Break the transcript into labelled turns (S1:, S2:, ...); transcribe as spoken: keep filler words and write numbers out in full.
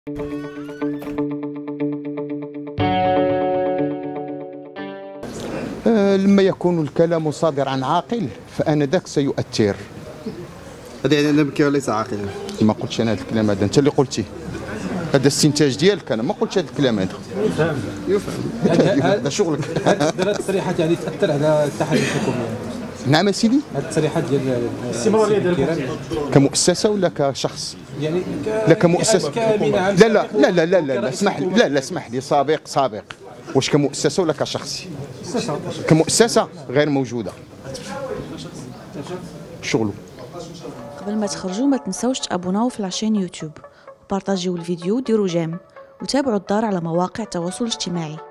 S1: لما يكون الكلام صادر عن عاقل فآنذاك سيؤثر.
S2: هذا يعني أن بكير ليس عاقلا.
S1: ما قلتش أنا هذا الكلام هذا، أنت اللي قلتيه. هذا استنتاج ديالك، أنا ما قلتش هذا الكلام هذا.
S2: يفهم يفهم.
S1: هذا شغلك.
S3: هذه التصريحات يعني تأثر على التحاليل الحكومية.
S1: نعم سيدي.
S3: هذه التصريحات ديال الاستمرارية ديال
S1: كمؤسسة ولا كشخص؟
S3: يعني
S1: لا كمؤسسة.
S3: كأمين عام.
S1: لا لا لا لا لا لا اسمح لي، لا لا اسمح لي، سابق سابق. واش كمؤسسة ولا كشخص؟ كمؤسسة غير موجودة. شغله.
S4: قبل ما تخرجوا ما تنسوش تابوناو في لاشين يوتيوب وبارطاجيو الفيديو وديروا جيم وتابعوا الدار على مواقع التواصل الاجتماعي.